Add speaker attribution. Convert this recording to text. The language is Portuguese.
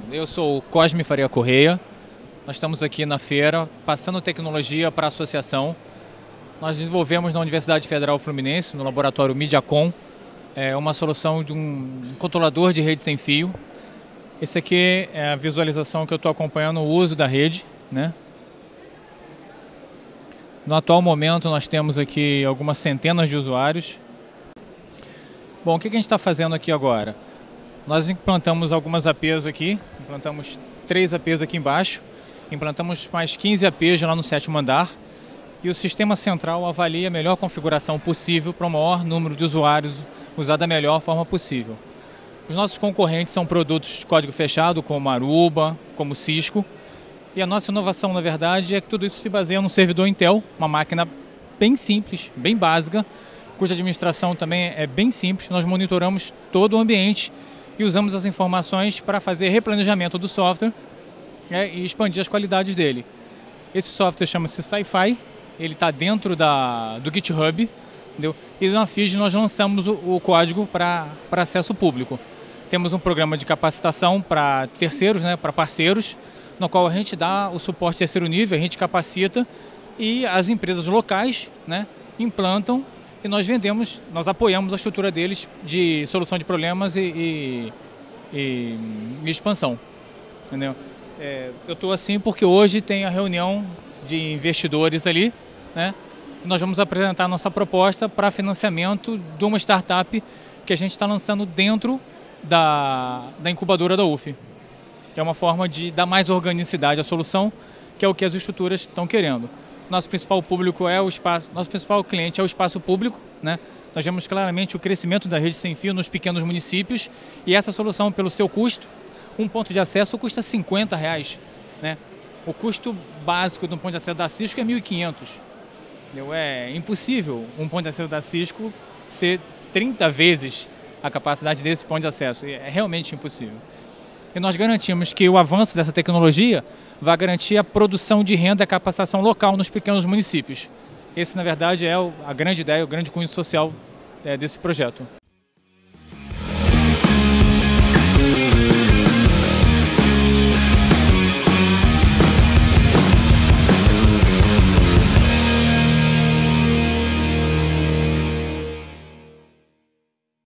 Speaker 1: Eu sou o Cosme Faria Correia. Nós estamos aqui na feira, passando tecnologia para a associação. Nós desenvolvemos na Universidade Federal Fluminense, no laboratório Mediacom, uma solução de um controlador de rede sem fio. Esse aqui é a visualização que eu estou acompanhando o uso da rede, né? No atual momento nós temos aqui algumas centenas de usuários. Bom, o que a gente está fazendo aqui agora? Nós implantamos algumas APs aqui, implantamos 3 APs aqui embaixo, implantamos mais 15 APs lá no 7º andar e o sistema central avalia a melhor configuração possível para o maior número de usuários usar da melhor forma possível. Os nossos concorrentes são produtos de código fechado, como Aruba, como Cisco, e a nossa inovação, na verdade, é que tudo isso se baseia no servidor Intel, uma máquina bem simples, bem básica, cuja administração também é bem simples. Nós monitoramos todo o ambiente e usamos as informações para fazer replanejamento do software, e expandir as qualidades dele. Esse software chama-se Sci-Fi, ele está dentro do GitHub, entendeu? E na FIS nós lançamos o código para acesso público. Temos um programa de capacitação para terceiros, para parceiros, no qual a gente dá o suporte terceiro nível, a gente capacita e as empresas locais, implantam e nós vendemos, nós apoiamos a estrutura deles de solução de problemas e expansão. Entendeu? Eu estou assim porque hoje tem a reunião de investidores ali, e nós vamos apresentar a nossa proposta para financiamento de uma startup que a gente está lançando dentro da incubadora da UF. Que é uma forma de dar mais organicidade à solução, que é o que as estruturas estão querendo. Nosso principal público é o espaço, nosso principal cliente é o espaço público, Nós vemos claramente o crescimento da rede sem fio nos pequenos municípios e essa solução, pelo seu custo, um ponto de acesso custa R$50, O custo básico de um ponto de acesso da Cisco é R$1.500. É impossível um ponto de acesso da Cisco ser 30 vezes a capacidade desse ponto de acesso. É realmente impossível. E nós garantimos que o avanço dessa tecnologia vai garantir a produção de renda e a capacitação local nos pequenos municípios. Esse, na verdade, é a grande ideia, o grande cunho social desse projeto.